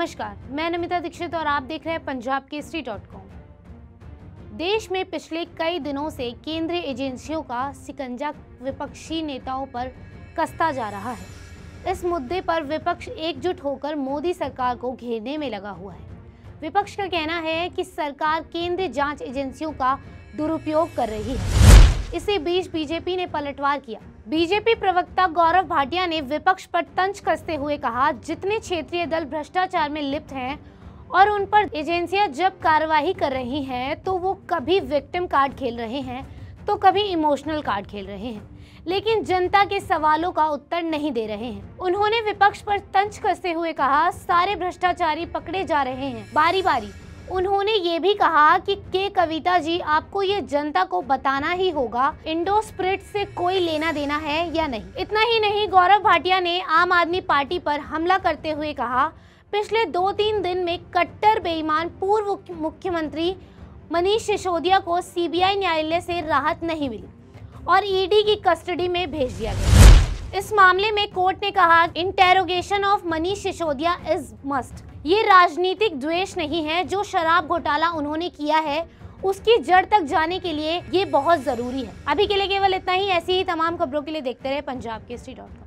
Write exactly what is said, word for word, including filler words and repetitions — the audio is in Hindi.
नमस्कार, मैं नमिता दीक्षित और आप देख रहे हैं पंजाब केसरी डॉट कॉम। देश में पिछले कई दिनों से केंद्रीय एजेंसियों का शिकंजा विपक्षी नेताओं पर कसता जा रहा है। इस मुद्दे पर विपक्ष एकजुट होकर मोदी सरकार को घेरने में लगा हुआ है। विपक्ष का कहना है कि सरकार केंद्रीय जांच एजेंसियों का दुरुपयोग कर रही है। इसी बीच बीजेपी ने पलटवार किया। बीजेपी प्रवक्ता गौरव भाटिया ने विपक्ष पर तंज कसते हुए कहा, जितने क्षेत्रीय दल भ्रष्टाचार में लिप्त हैं और उन पर एजेंसियां जब कार्रवाई कर रही हैं तो वो कभी विक्टिम कार्ड खेल रहे हैं तो कभी इमोशनल कार्ड खेल रहे हैं, लेकिन जनता के सवालों का उत्तर नहीं दे रहे हैं। उन्होंने विपक्ष पर तंज कसते हुए कहा, सारे भ्रष्टाचारी पकड़े जा रहे हैं बारी बारी। उन्होंने ये भी कहा कि के कविता जी, आपको ये जनता को बताना ही होगा इंडो स्पिरिट से कोई लेना देना है या नहीं। इतना ही नहीं, गौरव भाटिया ने आम आदमी पार्टी पर हमला करते हुए कहा, पिछले दो तीन दिन में कट्टर बेईमान पूर्व मुख्यमंत्री मनीष सिसोदिया को सीबीआई न्यायालय से राहत नहीं मिली और ईडी की कस्टडी में भेज दिया गया। इस मामले में कोर्ट ने कहा, interrogation of Manish Sisodia is must. ये राजनीतिक द्वेष नहीं है, जो शराब घोटाला उन्होंने किया है उसकी जड़ तक जाने के लिए ये बहुत जरूरी है। अभी के लिए केवल इतना ही। ऐसी ही तमाम खबरों के लिए देखते रहे पंजाब केसरी डॉट कॉम।